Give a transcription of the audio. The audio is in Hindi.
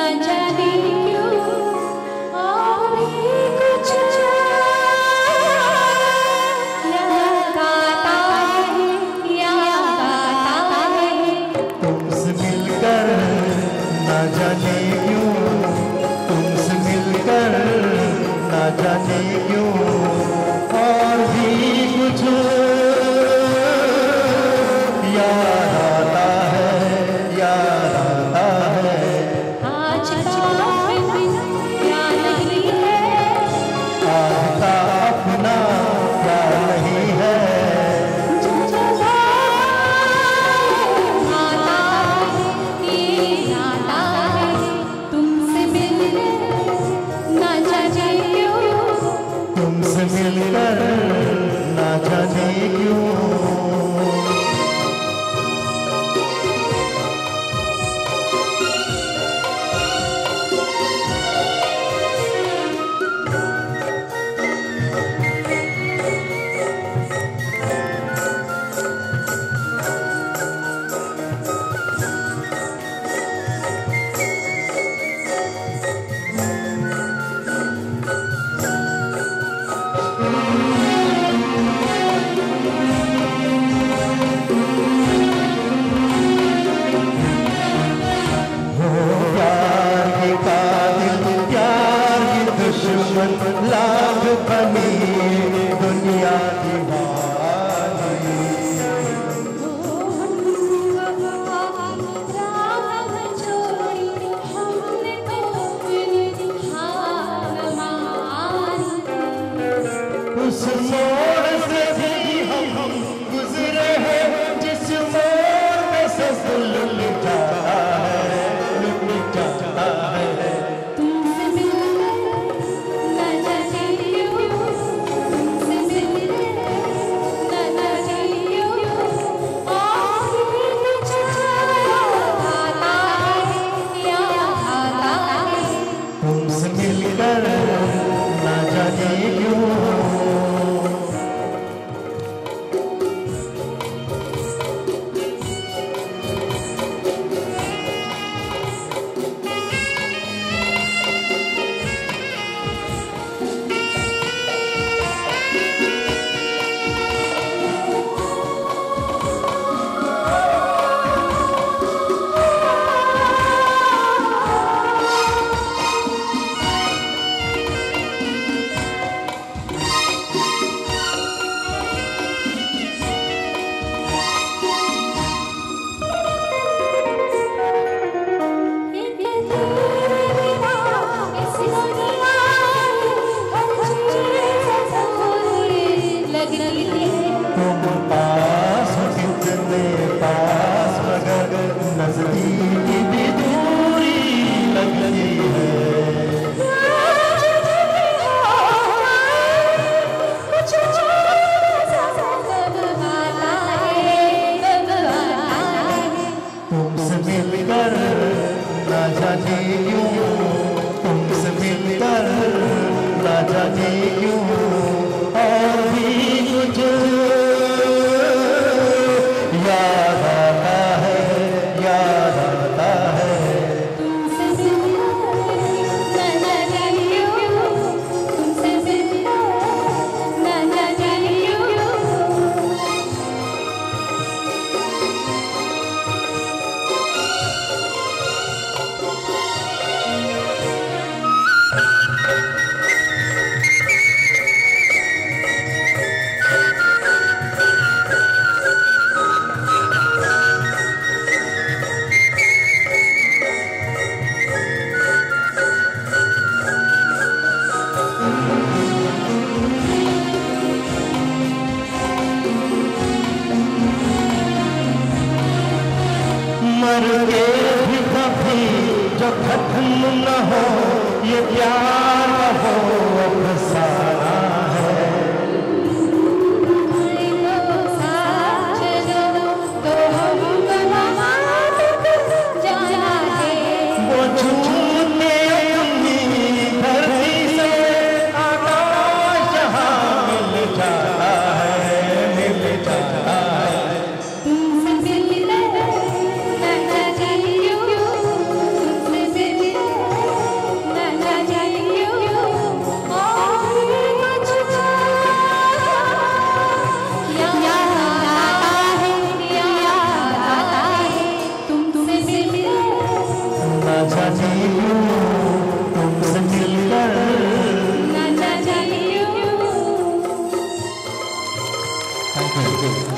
जाने क्यों और भी कुछ याद आता है, याद आता है। तुमसे मिलकर ना जाने क्यों, तुमसे मिलकर ना जाने क्यों और भी कुछ याद आता है, याद आता है। आज का अपना क्या नहीं है, आज का अपना क्या नहीं है। आता है, ये आता है। तुमसे मिलने ना जाने क्यों, तुमसे मिलकर ना जाने क्यों। लाख बनी दुनिया दीवानी, राह छोड़ी हमने तो फिर हार मारी। उस मोड़ से भी हम गुजरे हैं जिस मोड़ में से लुट जाता है, लुट जाता है। तुमसे मिलकर ना जाने क्यों, तुमसे मिलकर ना जाने क्यों और भी कुछ याद आता है, याद आता है। तुमसे मिलकर ना जाने क्यों। तुम पास कितने पास मगर नजदीक भी दूरी लगती है। तुमसे मिलकर ना जाने क्यों, तुमसे मिलकर ना जाने क्यों और भी कुछ याद आता है, याद आता है। तुमसे मिलकर ना जाने क्यों, तुमसे मिलकर ना जाने क्यों। मर के भी कभी जो खत्म न हो ये प्यार न हो अफसाना है। वो झूठे अपनी धरती से आकाश जहाँ मिल जाता है, मिल जाता है। तुमसे मिलकर ना जाने क्यों, तुमसे मिलकर जी